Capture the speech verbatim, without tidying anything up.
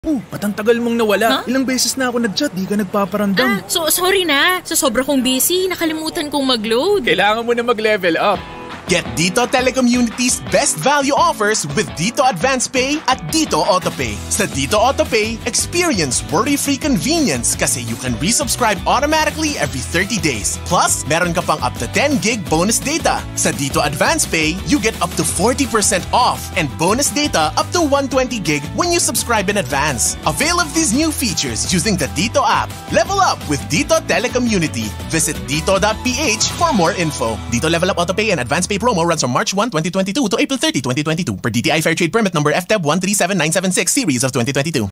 Oh, ba't ang tagal mong nawala? Huh? Ilang beses na ako nag-chat, di ka nagpaparamdam. Ah, so sorry na. Sa sobra kong busy, nakalimutan kong mag-load. Kailangan mo na mag-level up. Get Dito Telecom Unity's best value offers with Dito Advance Pay at Dito AutoPay. Sa Dito AutoPay, experience worry-free convenience kasi you can resubscribe automatically every thirty days. Plus, meron ka pang up to ten gig bonus data. Sa Dito Advance Pay, you get up to forty percent off and bonus data up to one hundred twenty gig when you subscribe in advance. Avail of these new features using the Dito app. Level up with Dito Telecom Unity. Visit dito dot p h for more info. Dito Level Up AutoPay and Advance Pay promo runs from March first, twenty twenty-two to April thirtieth, twenty twenty-two per D T I Fair Trade Permit number F T E B one three seven nine seven six series of twenty twenty-two.